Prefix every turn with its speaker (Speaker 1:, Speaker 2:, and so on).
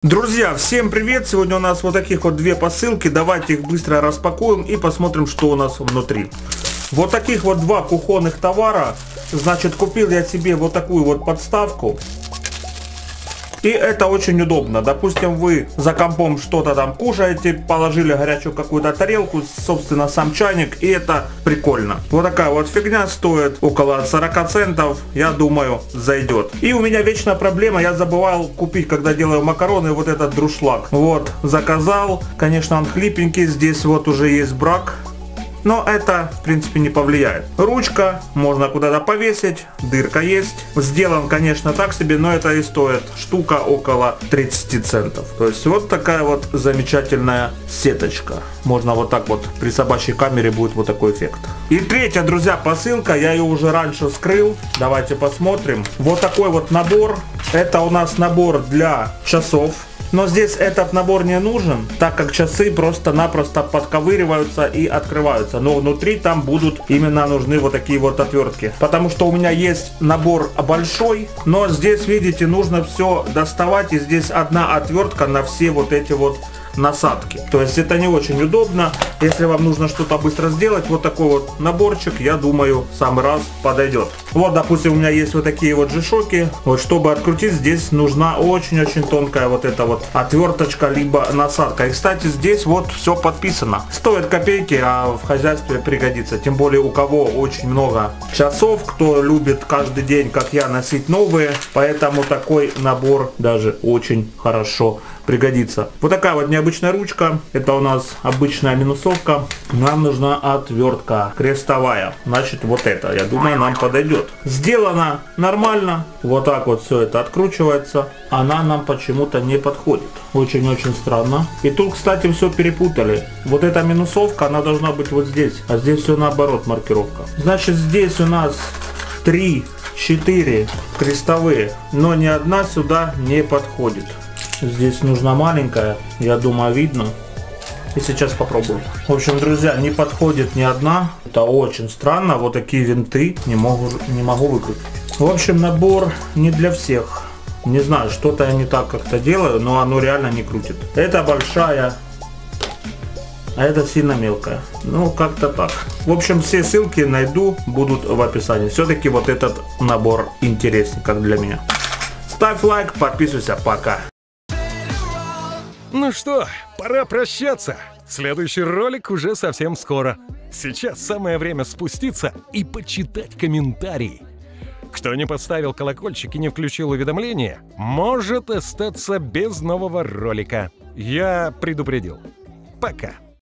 Speaker 1: Друзья, всем привет! Сегодня у нас вот таких вот две посылки. Давайте их быстро распакуем и посмотрим, что у нас внутри. Вот таких вот два кухонных товара. Значит, купил я себе вот такую вот подставку. И это очень удобно. Допустим, вы за компом что-то там кушаете, положили горячую какую-то тарелку, собственно, сам чайник, и это прикольно. Вот такая вот фигня стоит около 40 центов, я думаю, зайдет. И у меня вечная проблема, я забывал купить, когда делаю макароны, вот этот друшлаг. Вот, заказал, конечно, он хлипенький, здесь вот уже есть брак. Но это, в принципе, не повлияет. Ручка, можно куда-то повесить, дырка есть. Сделан, конечно, так себе, но это и стоит штука около 30 центов. То есть вот такая вот замечательная сеточка. Можно вот так вот, при собачьей камере будет вот такой эффект. И третья, друзья, посылка, я ее уже раньше вскрыл. Давайте посмотрим. Вот такой вот набор. Это у нас набор для часов. Но здесь этот набор не нужен, так как часы просто-напросто подковыриваются и открываются. Но внутри там будут именно нужны вот такие вот отвертки. Потому что у меня есть набор большой, но здесь, видите, нужно все доставать. И здесь одна отвертка на все вот эти вот насадки. То есть это не очень удобно. Если вам нужно что-то быстро сделать, вот такой вот наборчик, я думаю, в самый раз подойдет. Вот, допустим, у меня есть вот такие вот G-Shock. Вот, чтобы открутить, здесь нужна очень-очень тонкая вот эта вот отверточка, либо насадка. И, кстати, здесь вот все подписано. Стоит копейки, а в хозяйстве пригодится. Тем более, у кого очень много часов, кто любит каждый день, как я, носить новые. Поэтому такой набор даже очень хорошо пригодится. Вот такая вот необычная ручка. Это у нас обычная минусовка. Нам нужна отвертка крестовая. Значит, вот это, я думаю, нам подойдет. Сделано нормально. Вот так вот все это откручивается. Она нам почему-то не подходит. Очень-очень странно. И тут, кстати, все перепутали. Вот эта минусовка, она должна быть вот здесь. А здесь все наоборот, маркировка. Значит, здесь у нас 3-4 крестовые. Но ни одна сюда не подходит. Здесь нужна маленькая, я думаю, видно. И сейчас попробую. В общем, друзья, не подходит ни одна. Это очень странно. Вот такие винты не могу выкрутить. В общем, набор не для всех. Не знаю, что-то я не так как-то делаю, но оно реально не крутит. Это большая, а это сильно мелкая. Ну, как-то так. В общем, все ссылки найду, будут в описании. Все-таки вот этот набор интереснее, как для меня. Ставь лайк, подписывайся, пока.
Speaker 2: Ну что, пора прощаться. Следующий ролик уже совсем скоро. Сейчас самое время спуститься и почитать комментарии. Кто не поставил колокольчик и не включил уведомления, может остаться без нового ролика. Я предупредил. Пока.